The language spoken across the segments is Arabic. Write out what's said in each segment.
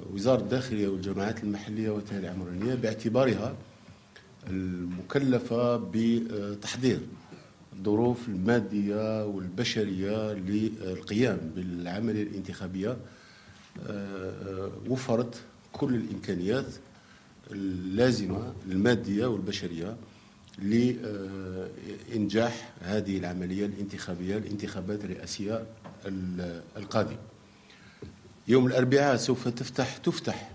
وزارة الداخلية والجماعات المحلية والتهيئة العمرانية باعتبارها المكلفة بتحضير الظروف المادية والبشرية للقيام بالعملية الانتخابية، وفرت كل الإمكانيات اللازمة المادية والبشرية لإنجاح هذه العملية الانتخابية، الانتخابات الرئاسية القادمة. يوم الأربعاء سوف تفتح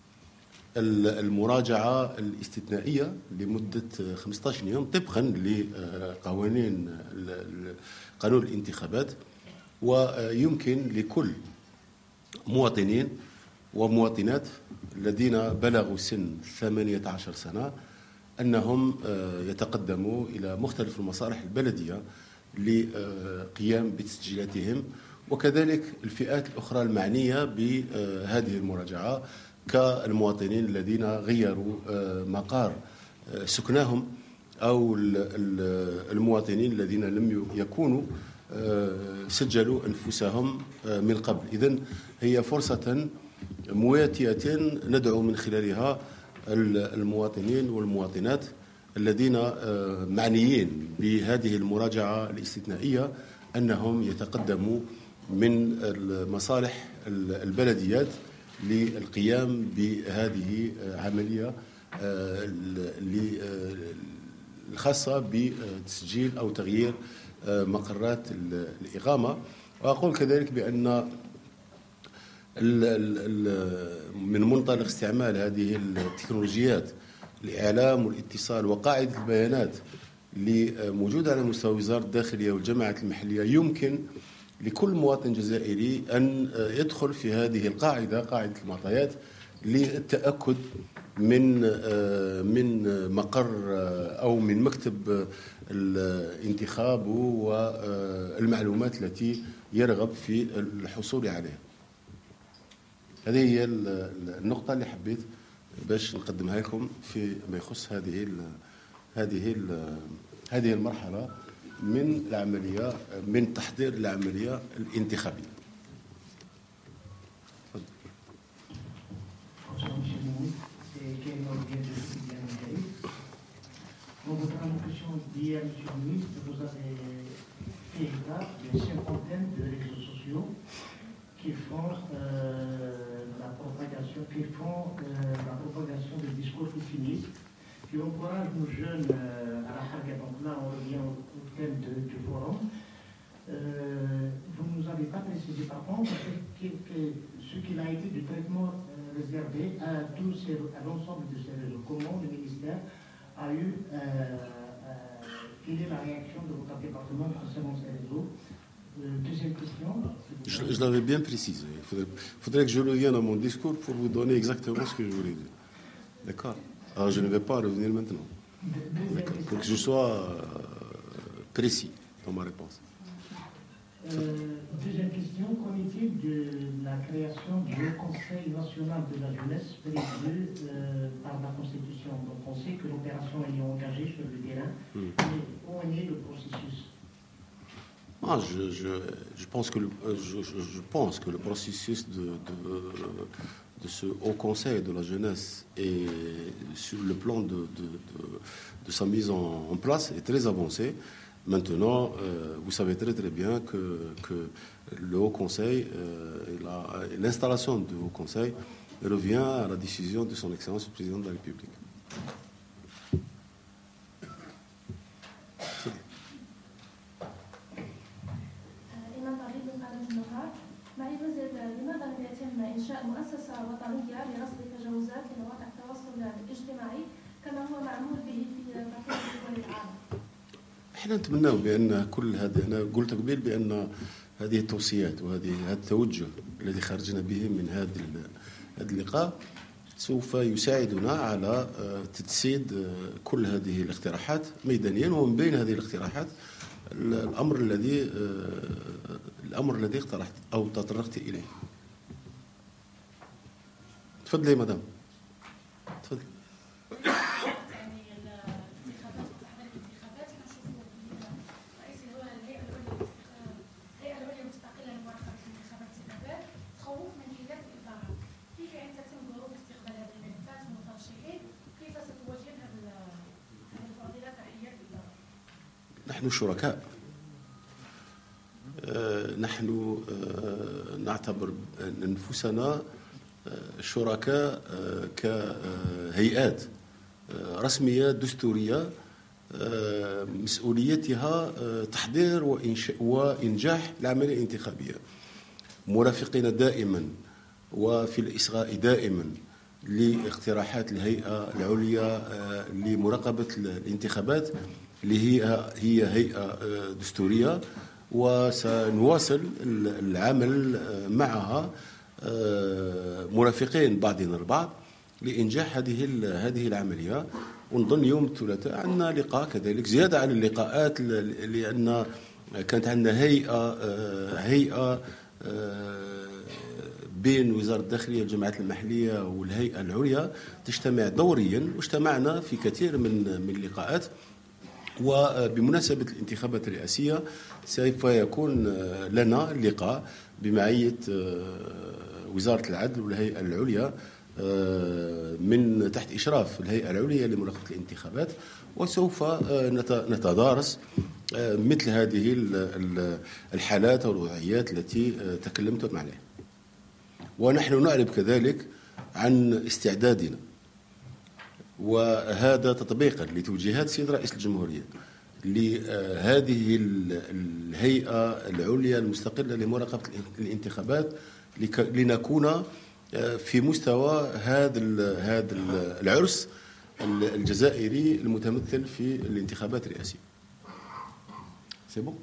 المراجعة الاستثنائية لمدة 15 يوم طبقا لقوانين قانون الانتخابات، ويمكن لكل مواطنين ومواطنات الذين بلغوا سن 18 سنة أنهم يتقدموا إلى مختلف المصالح البلدية لقيام بتسجيلاتهم، وكذلك الفئات الأخرى المعنية بهذه المراجعة كالمواطنين الذين غيروا مقار سكناهم أو المواطنين الذين لم يكونوا سجلوا أنفسهم من قبل. إذن هي فرصة مواتية ندعو من خلالها المواطنين والمواطنات الذين معنيين بهذه المراجعة الاستثنائية أنهم يتقدموا من المصالح البلديات للقيام بهذه عملية الخاصة بتسجيل أو تغيير مقرات الإقامة. وأقول كذلك بأن من منطلق استعمال هذه التكنولوجيات الإعلام والاتصال وقاعدة البيانات اللي موجودة على مستوى وزارة الداخلية والجماعات المحلية، يمكن لكل مواطن جزائري أن يدخل في هذه القاعدة، قاعدة المعطيات، للتأكد من مقر أو من مكتب الانتخاب والمعلومات التي يرغب في الحصول عليها. هذه هي النقطة اللي حبيت باش نقدمها لكم فيما يخص هذه المرحلة من العملية، من تحضير العملية الانتخابية. Dans votre allocution d'hier, M. le ministre, vous avez fait état d'une cinquantaine de réseaux sociaux qui font la propagation de discours populistes, qui encouragent nos jeunes à la Haga. Donc là, on revient au thème du forum. Vous ne nous avez pas précisé par contre ce qu'il a été du traitement réservé à l'ensemble de ces réseaux. Comment le ministère a eu, quelle est la réaction de votre département concernant ces réseaux? Deuxième question. Je l'avais bien précisé. Il faudrait que je revienne à mon discours pour vous donner exactement ce que je voulais dire. D'accord? Alors je ne vais pas revenir maintenant. Pour que je sois précis dans ma réponse. Deuxième question, qu'en est-il de la création du Haut Conseil national de la jeunesse prévue par la Constitution? Donc on sait que l'opération est engagée sur le terrain, mais où en est le processus? Je pense que le processus de ce Haut Conseil de la jeunesse et sur le plan de sa mise en place est très avancé. Maintenant, vous savez très très bien que le Haut Conseil, l'installation du Haut Conseil revient à la décision de son Excellence le Président de la République. احنا نتمنى بان كل هذا، انا قلت قبل بان هذه التوصيات وهذا التوجه الذي خرجنا به من هذا اللقاء سوف يساعدنا على تجسيد كل هذه الاقتراحات ميدانيا، ومن بين هذه الاقتراحات الامر الذي اقترحت او تطرقت اليه. تفضلي مدام. تفضلي. الهيئة العليا المستقلة لمراقبة الانتخابات خوف من خلاف الإدارة، كيف يعني نحن شركاء. نحن نعتبر أنفسنا شركاء كهيئات رسمية دستورية مسؤوليتها تحضير وإنجاح العملية الانتخابية، مرافقين دائما وفي الإصغاء دائما لاقتراحات الهيئة العليا لمراقبة الانتخابات اللي هي هيئة دستورية، وسنواصل العمل معها مرافقين بعضنا البعض لإنجاح هذه العملية. ونظن يوم الثلاثاء عندنا لقاء كذلك زيادة على اللقاءات، لأن كانت عندنا هيئة بين وزارة الداخلية والجماعات المحلية والهيئة العليا تجتمع دوريا، واجتمعنا في كثير من اللقاءات. وبمناسبة الانتخابات الرئاسية سوف يكون لنا اللقاء بمعية وزارة العدل والهيئة العليا من تحت إشراف الهيئة العليا لمراقبة الانتخابات، وسوف نتدارس مثل هذه الحالات والوضعيات التي تكلمت عليها. ونحن نعرب كذلك عن استعدادنا، وهذا تطبيقا لتوجيهات سيد رئيس الجمهورية لهذه الهيئة العليا المستقلة لمراقبة الانتخابات، لنكون في مستوى هذا العرس الجزائري المتمثل في الانتخابات الرئاسية. سي بون؟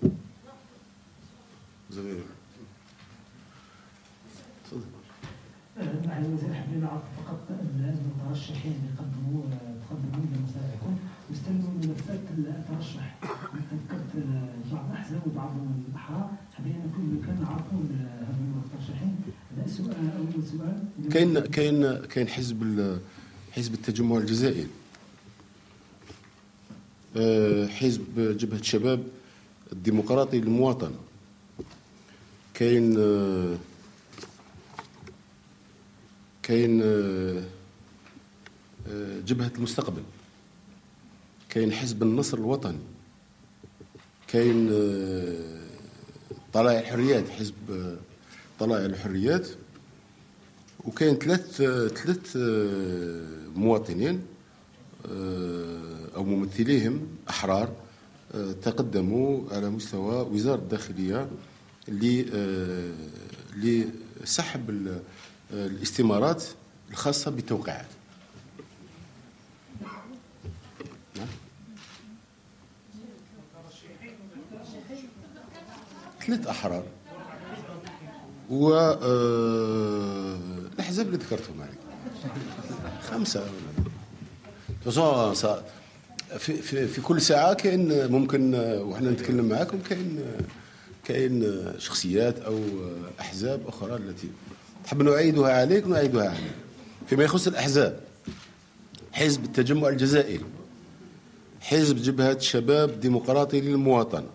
معالي الوزير، حبينا نعرف فقط المرشحين اللي تقدموا لمصالحكم واستلموا ملفات الترشح. ذكرت بعض الاحزاب وبعض الاحرار، حبينا كان نعرفوا هذول المرشحين. هذا سؤال. اول سؤال، كاين حزب التجمع الجزائري، حزب جبهة الشباب الديمقراطي للمواطنة، كاين جبهة المستقبل، كاين حزب النصر الوطني، كاين طلائع الحريات، حزب طلائع الحريات، وكاين ثلاث مواطنين أو ممثليهم أحرار تقدموا على مستوى وزارة الداخلية لسحب الاستمارات الخاصة بالتوقيعات. ثلاث أحرار والأحزاب اللي ذكرتهم عليك 5. في كل ساعة كاين ممكن وحنا نتكلم معاكم كاين شخصيات أو أحزاب أخرى التي تحب نعيدها عليك نعيدها عليك. فيما يخص الأحزاب، حزب التجمع الجزائري، حزب جبهة الشباب الديمقراطي للمواطنة،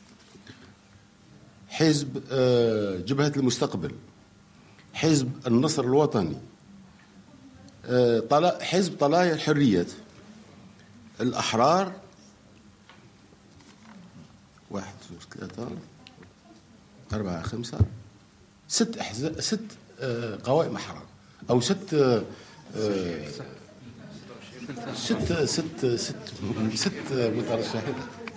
حزب جبهة المستقبل، حزب النصر الوطني، حزب طلائع الحريات، الأحرار، 1 2 3 4 5 6 أحزاب، 6 قوائم أحرار أو 6 مترشحين.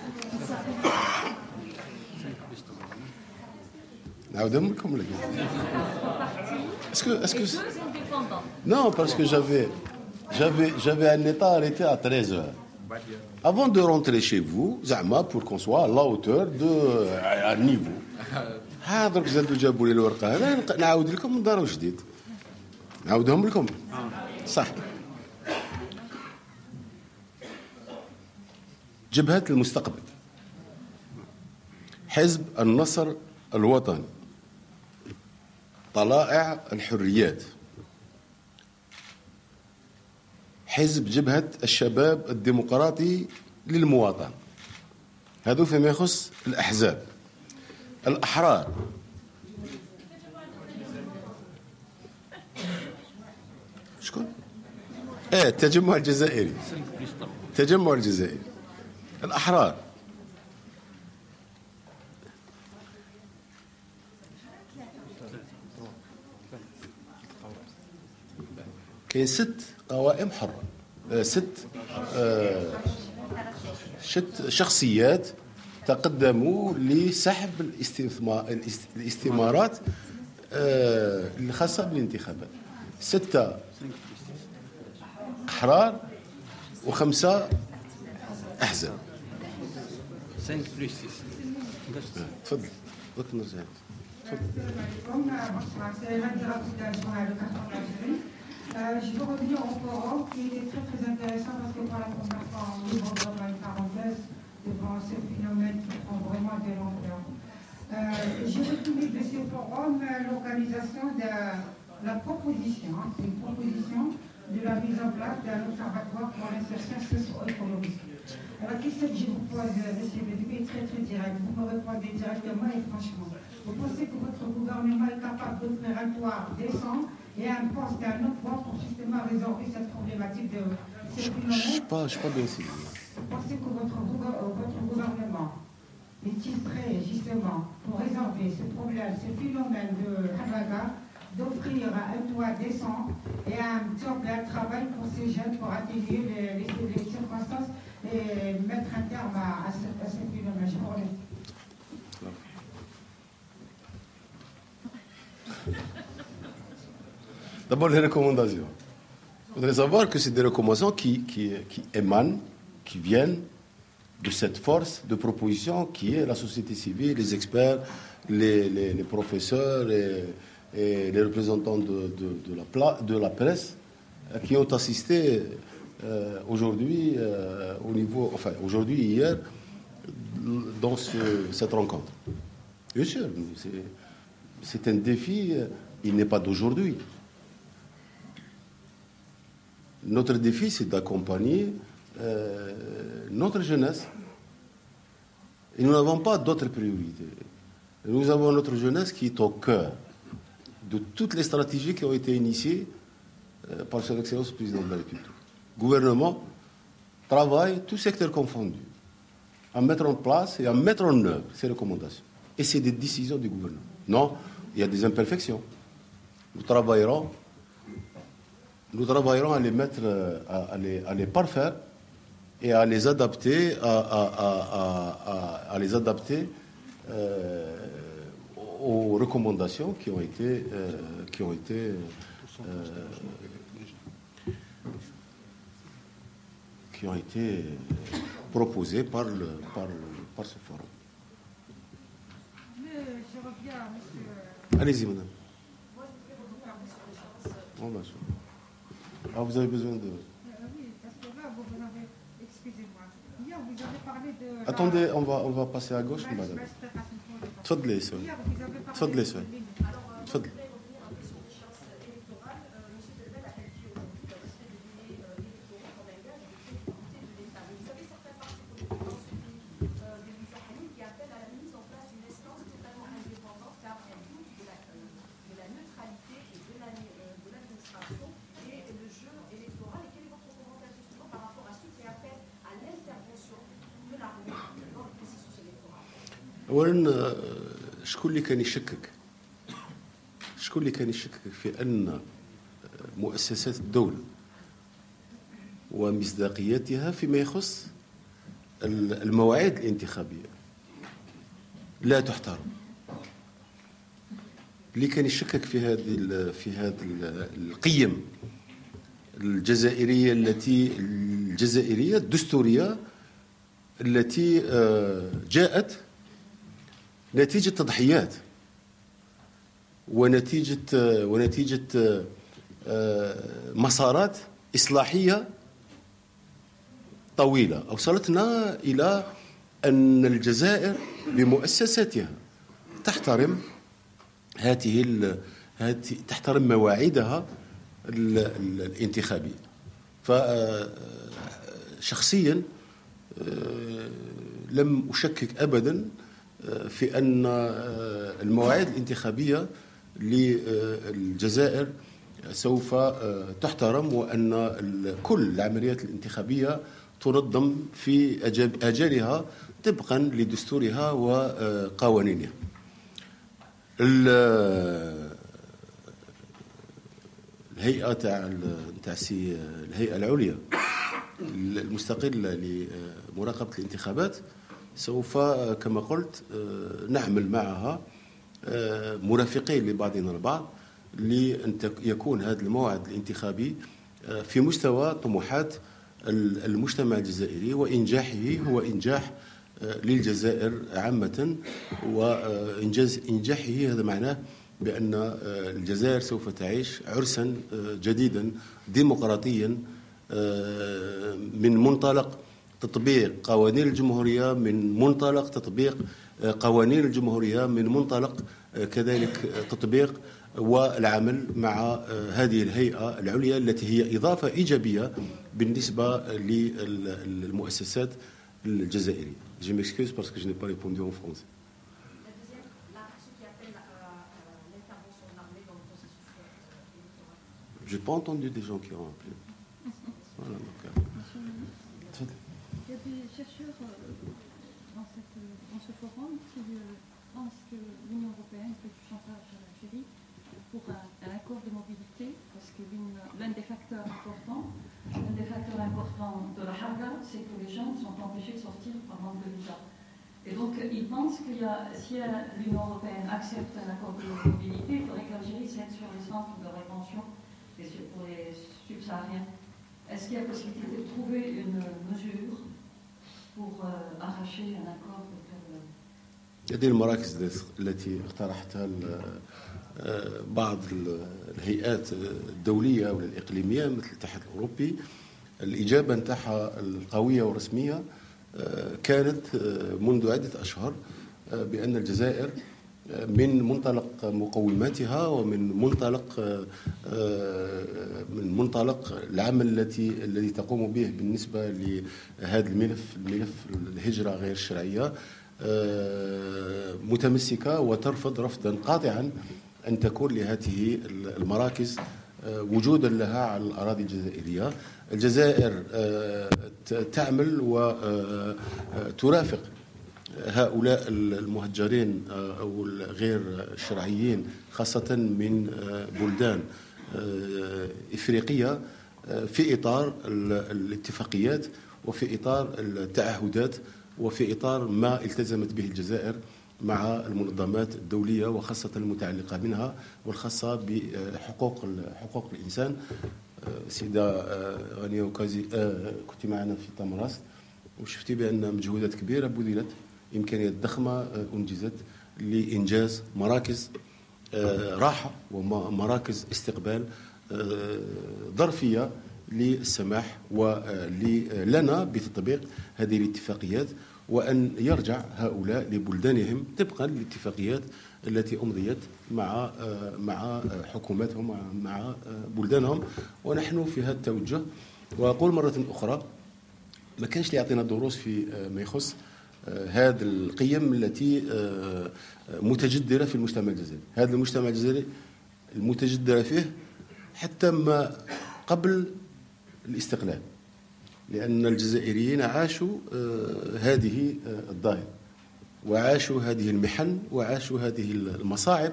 نعاودهم لكم ولا est-ce que non, parce que j'avais un état arrêté à 13h avant de rentrer chez vous, زعما pour qu'on soit à la hauteur de à niveau. درك زادوا جابوا لي الورقه هذا نعاود لكم من دار جديد، نعاودهم لكم صح. جبهة المستقبل، حزب النصر الوطني، طلائع الحريات، حزب جبهة الشباب الديمقراطي للمواطنة. هذا فيما يخص الأحزاب. الأحرار، شكون؟ التجمع الجزائري، التجمع الجزائري. الأحرار كاين 6 قوائم حرة، 6 شخصيات تقدموا لسحب الاستثمارات الخاصة بالانتخابات. 6 أحرار و5 أحزاب. 5 plus 6. تفضل دوك نرجع. Je veux revenir au forum qui était très intéressant parce que pour la première fois on ouvre vraiment une parenthèse devant ce phénomène qui prend vraiment de l'ampleur. J'ai retrouvé de ce forum l'organisation de la proposition, c'est une proposition de la mise en place d'un observatoire pour l'insertion socio-économique. Alors la question que je vous pose, monsieur le député, est très très directe. Vous me répondez directement et franchement. Vous pensez que votre gouvernement est capable d'offrir un toit décent et un poste et un emploi pour justement résoudre cette problématique de ce phénomène? Je ne suis pas bien sûr. Vous pensez que votre gouvernement est-il prêt justement pour résoudre ce problème, ce phénomène de Halaga, d'offrir un toit décent et un job et un travail pour ces jeunes pour atténuer les circonstances et mettre un terme à ce phénomène? Je vous remercie. D'abord, les recommandations. Vous devez savoir que c'est des recommandations qui émanent, qui viennent de cette force de proposition qui est la société civile, les experts, les professeurs et les représentants de la presse qui ont assisté aujourd'hui, aujourd'hui, hier, dans cette rencontre. Bien sûr, c'est un défi, il n'est pas d'aujourd'hui. Notre défi, c'est d'accompagner notre jeunesse. Et nous n'avons pas d'autres priorités. Nous avons notre jeunesse qui est au cœur de toutes les stratégies qui ont été initiées par son Excellence le Président de la République. Le gouvernement travaille, tout secteur confondu, à mettre en place et à mettre en œuvre ces recommandations. Et c'est des décisions du gouvernement. Non, il y a des imperfections. Nous travaillerons à les mettre, à les parfaire et à les adapter, aux recommandations qui ont été proposées par ce forum. Mais je reviens, monsieur. Allez-y, madame. Moi, je voudrais revenir sur les chances. Oh, bien sûr. Ah, vous avez besoin de... Oui, parce que là, vous avez... Excusez-moi. Hier, vous avez parlé de... Attendez, on va passer à gauche, madame. تفضلي سؤال. تفضلي سؤال. تفضل. أولا شكون اللي كان يشكك في أن مؤسسات الدولة ومصداقيتها فيما يخص المواعيد الانتخابية لا تحترم. اللي كان يشكك في هذه القيم الجزائرية الجزائرية الدستورية التي جاءت نتيجة تضحيات ونتيجة مسارات إصلاحية طويلة أوصلتنا إلى أن الجزائر بمؤسساتها تحترم تحترم مواعيدها الانتخابية. فشخصيا لم أشكك أبدا في أن المواعيد الانتخابية للجزائر سوف تحترم وأن كل العمليات الانتخابية تنظم في آجالها طبقا لدستورها وقوانينها. الهيئة الهيئة العليا المستقلة لمراقبة الانتخابات سوف كما قلت نعمل معها مرافقين لبعضنا البعض لأن يكون هذا الموعد الانتخابي في مستوى طموحات المجتمع الجزائري، وإنجاحه هو إنجاح للجزائر عامة. وإنجاز إنجاحه هذا معناه بأن الجزائر سوف تعيش عرسا جديدا ديمقراطيا من منطلق تطبيق قوانين الجمهورية، من منطلق تطبيق قوانين الجمهورية، من منطلق كذلك تطبيق والعمل مع هذه الهيئة العليا التي هي إضافة إيجابية بالنسبة للمؤسسات الجزائرية. Je m'excuse parce que je n'ai pas répondu en français. Je n'ai pas entendu des gens qui ont appelé. Voilà, donc, il y a des chercheurs dans ce forum qui pensent que l'Union européenne fait du chantage à l'Algérie pour un accord de mobilité, parce que l'un des facteurs importants de la Harga, c'est que les gens sont empêchés de sortir par manque de visa. Et donc, ils pensent que si l'Union européenne accepte un accord de mobilité, il faudrait que l'Algérie s'aide sur les centres de rétention pour les subsahariens. Est-ce qu'il y a possibilité de trouver une mesure pour arracher un accord de هذه المراكز التي اقترحتها بعض الهيئات الدولية والإقليمية مثل الاتحاد الأوروبي، الإجابة نتاعها القوية والرسمية كانت منذ عدة أشهر بأن الجزائر من منطلق مقوماتها ومن منطلق العمل الذي تقوم به بالنسبة لهذا الملف الهجرة غير الشرعية متمسكة وترفض رفضا قاطعا أن تكون لهذه المراكز وجودا لها على الأراضي الجزائرية. الجزائر تعمل وترافق هؤلاء المهجرين أو الغير الشرعيين خاصة من بلدان إفريقية في إطار الاتفاقيات وفي إطار التعهدات وفي إطار ما التزمت به الجزائر مع المنظمات الدولية وخاصة المتعلقة منها والخاصة بحقوق الإنسان. سيدة غنية وكازي كنت معنا في تمراست وشفتي بأن مجهودات كبيرة بذلت، إمكانيات ضخمة أنجزت لإنجاز مراكز راحة ومراكز استقبال ظرفية للسماح ولنا بتطبيق هذه الاتفاقيات، وأن يرجع هؤلاء لبلدانهم طبقا للاتفاقيات التي أمضيت مع حكوماتهم مع بلدانهم. ونحن في هذا التوجه. وأقول مرة أخرى ما كانش اللي يعطينا دروس في ما يخص هذه القيم التي متجدرة في المجتمع الجزائري. هذا المجتمع الجزائري المتجدرة فيه حتى ما قبل الاستقلال، لأن الجزائريين عاشوا هذه الظاهرة وعاشوا هذه المحن وعاشوا هذه المصاعب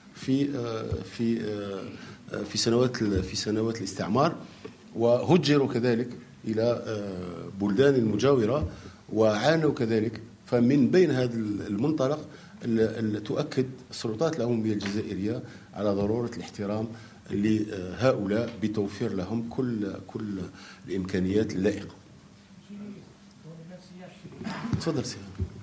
في سنوات الاستعمار، وهجروا كذلك إلى بلدان المجاورة وعانوا كذلك. فمن بين هذا المنطلق تؤكد السلطات العمومية الجزائرية على ضرورة الاحترام لهؤلاء بتوفير لهم كل الإمكانيات اللائقة. تفضل سيدي.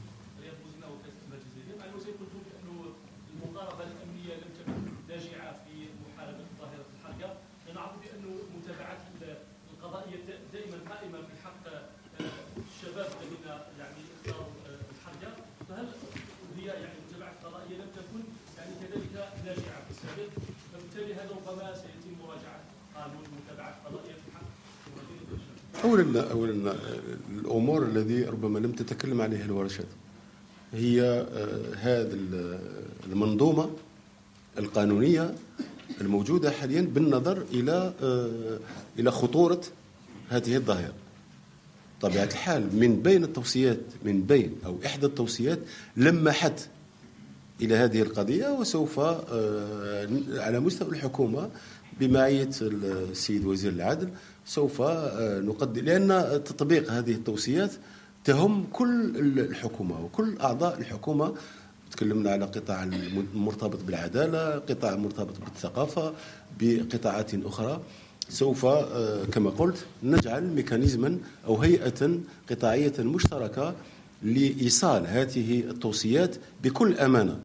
المقاربة الأمنية لم تكن ناجعة في محاربة ظاهرة الحركة، نعرف بأن متابعة القضائية دائما قائمة في حق الشباب الذين اختاروا الحركة، فهل هي متابعة القضائية لم تكن كذلك ناجعة في السابق، فبالتالي هذا ربما سيتم مراجعة قانون متابعة القضائية في حق أولا الأمور الذي ربما لم تتكلم عليها الورشات هي هذه المنظومة القانونية الموجودة حاليا بالنظر إلى خطورة هذه الظاهرة. طبيعة الحال من بين التوصيات أو إحدى التوصيات لمحت إلى هذه القضية، وسوف على مستوى الحكومة بمعية السيد وزير العدل سوف نقدم، لأن تطبيق هذه التوصيات تهم كل الحكومة وكل أعضاء الحكومة. تكلمنا على قطاع مرتبط بالعدالة، قطاع مرتبط بالثقافة، بقطاعات أخرى. سوف كما قلت نجعل ميكانيزما أو هيئة قطاعية مشتركة لإيصال هذه التوصيات بكل أمانة.